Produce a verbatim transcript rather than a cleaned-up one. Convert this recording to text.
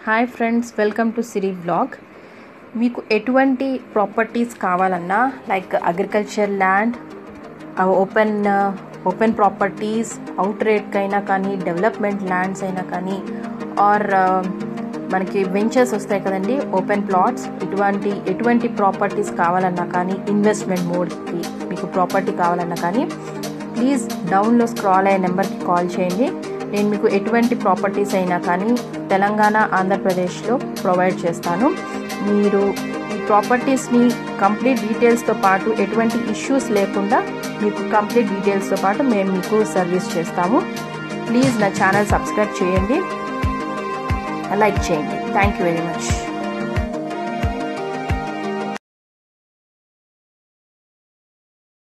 Hi friends, welcome to Siri vlog. మీకు ఎటువంటి properties కావాలన్నా like agriculture land, open open properties, out రేట్కైనా కానీ, డెవలప్మెంట్ ల్యాండ్స్ అయినా కానీ, ఆర్ మనకి వెంచర్స్ వస్తాయి కదండి, ఓపెన్ ప్లాట్స్, ఇటువంటి ఎటువంటి ప్రాపర్టీస్ కావాలన్నా కానీ, ఇన్వెస్ట్మెంట్ మోడ్కి మీకు ప్రాపర్టీ కావాలన్నా కానీ ప్లీజ్ డౌన్లో స్క్రాల్ అయ్యే నెంబర్కి కాల్ చేయండి. నేను మీకు ఎటువంటి ప్రాపర్టీస్ అయినా కానీ తెలంగాణ, ఆంధ్రప్రదేశ్లో ప్రొవైడ్ చేస్తాను. మీరు ఈ ప్రాపర్టీస్ని కంప్లీట్ డీటెయిల్స్తో పాటు ఎటువంటి ఇష్యూస్ లేకుండా మీకు కంప్లీట్ డీటెయిల్స్తో పాటు మేము మీకు సర్వీస్ చేస్తాము. ప్లీజ్ నా ఛానల్ సబ్స్క్రైబ్ చేయండి, లైక్ చేయండి. Thank you very much.